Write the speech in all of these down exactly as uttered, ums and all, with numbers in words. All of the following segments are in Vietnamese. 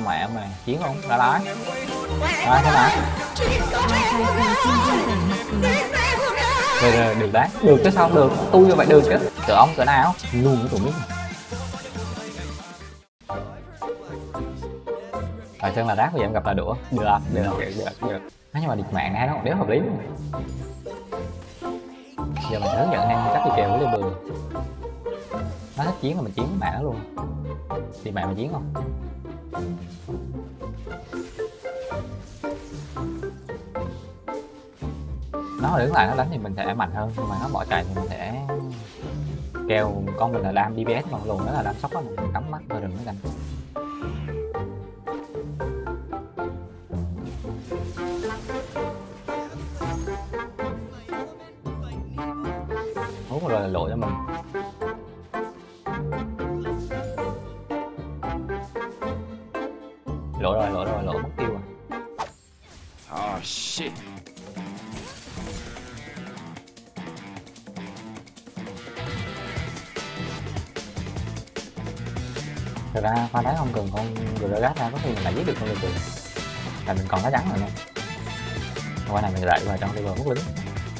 mẹ mày chiến không ra lái ra thế nào rồi rồi được đấy được chứ sao được tôi như vậy được chứ cỡ ông cỡ nào luôn cái tụi biết rồi chân là rác bây giờ em gặp là đũa được được được được được nhưng mà điệp mạng này nó còn đéo hợp lý luôn. Giờ mình hướng dẫn em cách đi kèo với đi bừa nó thích chiến là mình chiến với mạng nó luôn thì mạng mà chiến không nó đứng lại nó đánh thì mình sẽ mạnh hơn nhưng mà nó bỏ chạy thì mình sẽ kèo con mình là đam đê pê ét còn lùn đó là đam sốc đó mình cắm mắt rồi đừng có đánh hút rồi là lộ cho mình lộ rồi lộ rồi lộ mất tiêu rồi. Oh shit. Thật ra pha đá không cần con Gragas ra có khi mình lại giết được con Liver tại mình còn nó trắng rồi nè qua này mình lại vào trong Liver mất lính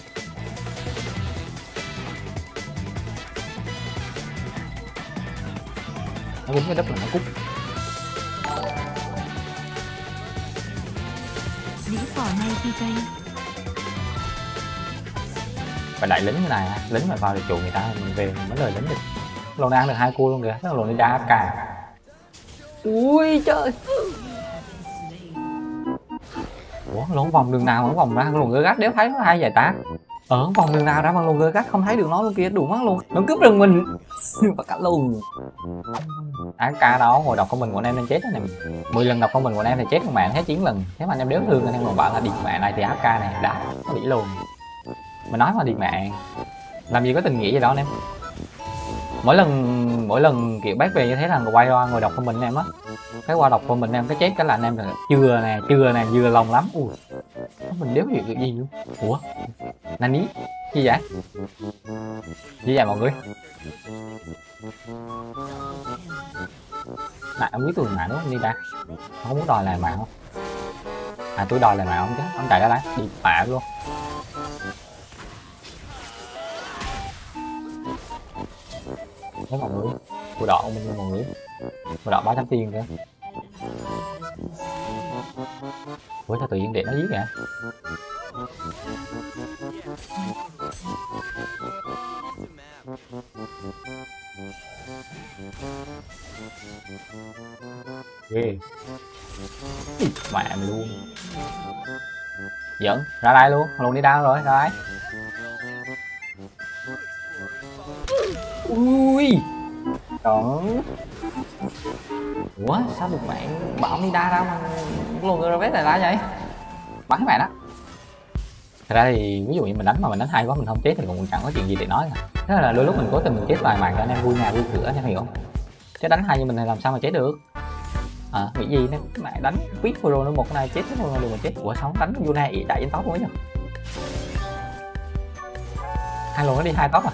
nó quýnh cái đất là nó cút dĩ cỏ này pê ca phải đại lính như này lính mà vào được trụ người ta mình về mình mới lời lính được lồn ăn được hai cua luôn kìa nó lồn đi đa cả ui trời ủa lồn vòng đường nào ở vòng ra lồn gơ gắt đéo thấy nó hay vậy ta ở vòng đường nào ra bằng lồn gơ gắt không thấy được nó luôn kia đủ mắt luôn nó cướp rừng mình bắt cả luôn a ca đó ngồi đọc con mình của anh em nên chết này mười lần đọc con mình của anh em thì chết con mạng hết chín lần thế mà anh em đéo thương anh em còn bảo là điệp mạng này thì a ca này đã nó bị luôn mà nói mà điệp mạng làm gì có tình nghĩa gì đó anh em mỗi lần mỗi lần kiểu bác về như thế là quay qua ngồi đọc của mình em á cái qua đọc của mình em cái chết cái là anh em là chưa nè chưa nè vừa lòng lắm ui mình đéo hiểu được gì luôn ủa nani gì vậy gì vậy mọi người lại ông biết tôi mạng đúng không đi ra không muốn đòi lại mạng không à tôi đòi lại mạng không chứ ông chạy ra đấy đi mạng luôn thấy mọi người của đỏ mình nha mọi người của đỏ ba trăm tiền kìa ủa sao tự nhiên để nó giết vậy ghê mẹ mày luôn giỡn ra đây luôn luôn đi đau rồi ra đây ui đó ủa sao được bạn bảo đi đa ra mà luôn người vét này ra vậy bắn mẹ đó thật ra thì ví dụ như mình đánh mà mình đánh hay quá mình không chết thì cũng chẳng có chuyện gì để nói cả thế là đôi lúc mình cố tình mình chết vài màn cho anh em vui nhà vui cửa anh em hiểu không chứ đánh hay như mình thì làm sao mà chết được à nghĩ gì nè mẹ đánh quýt vừa rồi nó một cái này chết hết rồi mà chết ủa sao đánh vô này chạy trên tóc luôn ấy nhỉ hai luôn nó đi hai tóc à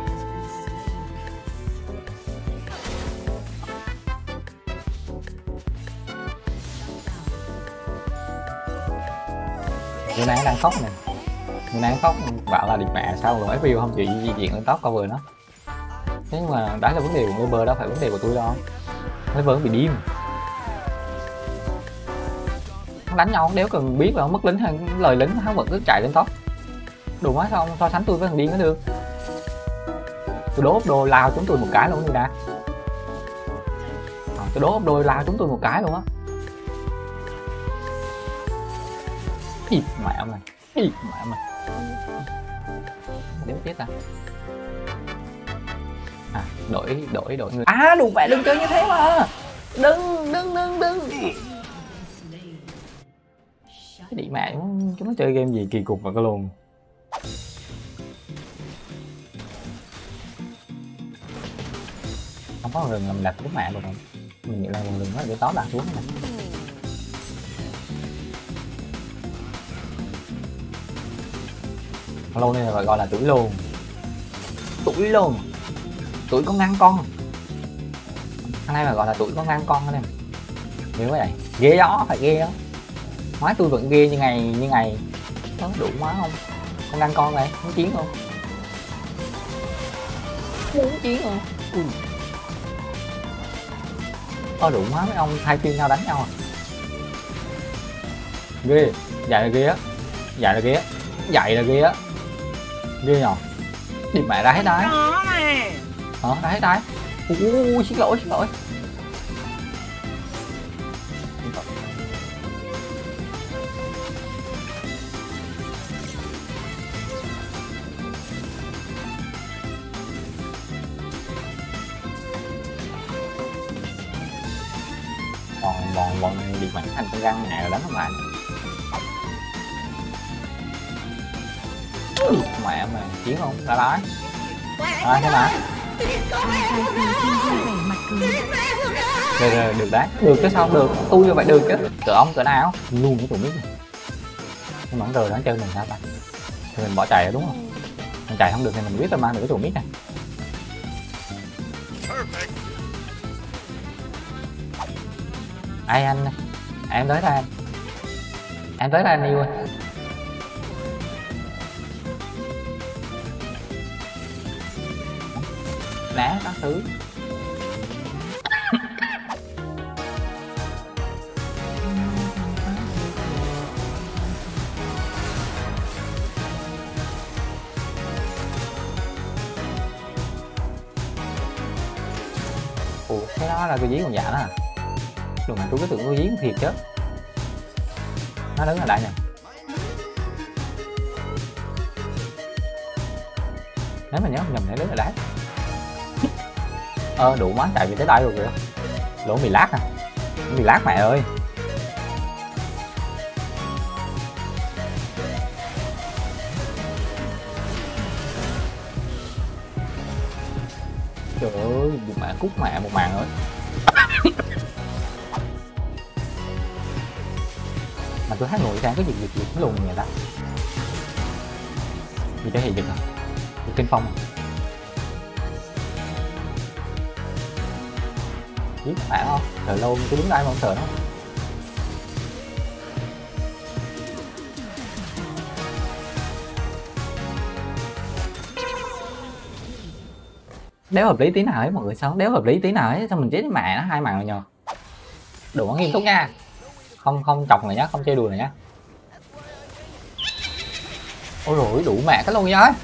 người này đang khóc nè người này khóc bảo là điệp mẹ sao rồi ép view không chịu di chuyển lên tóc cover nó thế nhưng mà đó là vấn đề của Lever đâu phải vấn đề của tôi đâu Lever bị điên nó đánh nhau đéo cần biết là mất lính hay lời lính hắn vẫn cứ chạy lên tóc đủ quá sao so sánh tôi với thằng điên nó được tôi đố đôi lao chúng tôi một cái luôn như đã à, tôi đố đôi lao chúng tôi một cái luôn á Ý, mẹ mày Ý, mẹ mày đéo chết à à đổi đổi đổi người à đủ mẹ đừng chơi như thế mà đừng đừng đừng đừng cái đi mẹ chúng nó chơi game gì kỳ cục mà có luôn không có rừng là mình đặt cái mạng rồi mình nghĩ là rừng nó để tó đặt xuống này lâu này là gọi là tuổi lùn tuổi lùn tuổi con ngăn con hôm nay mà gọi là tuổi con ngăn con anh em Ghê quá vậy. Ghê đó, phải ghê đó. Nói tôi vẫn ghê như ngày như ngày. Có đủ má không? Con đăng con này, muốn chiến không? Muốn chiến không? Ui. Có đủ má mấy ông thay phiên nhau đánh nhau à? Ghê, dạy là ghê á. Dạy là ghê á. Dạy là ghê á. Ghê nhờ. Đi mẹ ra hết đái. Hả? Ra hết đái. Ui, xin lỗi, xin lỗi. Còn bọn bọn đi mạnh thành con răng mẹ rồi đánh không lại. Mẹ mày chiến không? Ra đái. À thế mà. Rồi rồi được đấy. Được chứ sao được. Tôi như vậy được chứ. Cỡ ông cỡ nào? Luôn cái tụi mít này. Nhưng mà rồi nó chơi mình sao ta? Thì mình bỏ chạy rồi đúng không? Mình chạy không được thì mình biết là mang được cái tụi mít này. Ai anh? Em tới đây anh. Em tới đây anh yêu ơi. Lá các thứ. Ủa cái đó là cái dí con giả đó à? Đừng mà tôi cứ tưởng tôi dí con thiệt chứ. Nó đứng ở đây nè. Nếu mà nhớ không nhầm để đứng ở đấy. Ờ đủ má chạy về tới đây rồi kìa. Lỗ bị lát à. Bị lát mẹ ơi. Trời ơi, mẹ cút mẹ một màn rồi. Mà tôi thấy người sang cái gì việc việc luôn vậy ta. Gì để hiện giật à? Giật trên phong à? Biết phải không? Trời lâu tôi đứng đây mà không sợ nó. Đéo hợp lý tí nào ấy mọi người, sao đéo hợp lý tí nào ấy, sao mình chết mẹ nó hai màn rồi nhờ. Đừng có nghiêm túc nha. Không không chọc này nhá, không chơi đùa này nhá. Ôi rồi đủ mẹ cái luôn nhá.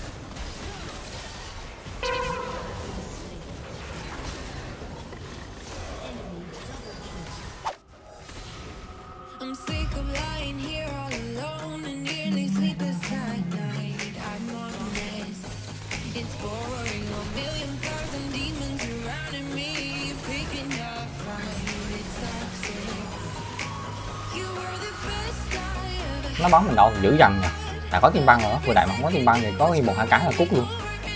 Nó bắn mình đâu dữ dằn nè. Là có tim băng nữa, vừa đại mà không có tim băng thì có khi một hai cái là cút luôn.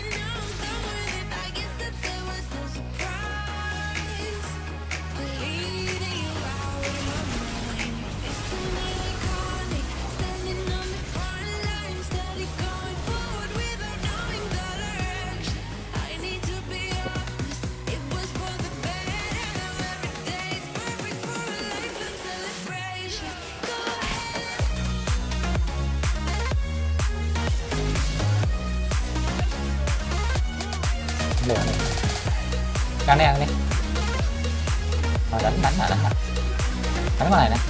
Ăn đi, ăn đi. Rồi đánh đánh lại đánh lại. Đánh con này nè.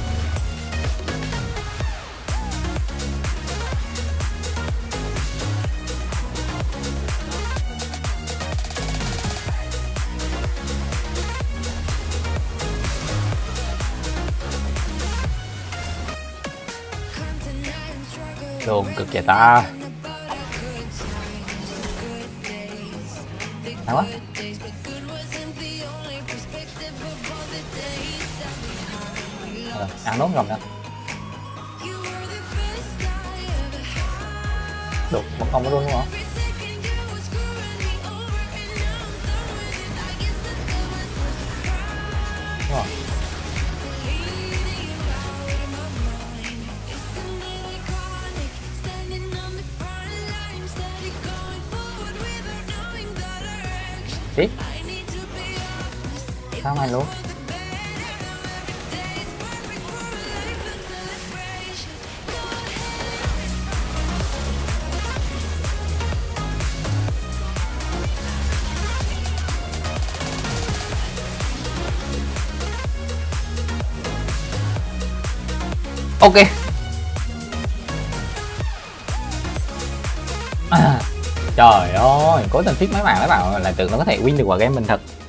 Đồn cực vậy ta. Hay quá. Rồi, ăn nốt rồng nè. Được, một không có luôn đúng không? Đúng rồi. Tiếp. Sao mày luôn? Ok. À, trời ơi, cố tình thiết mấy bạn mấy bạn lại tưởng nó có thể win được quả game mình thật.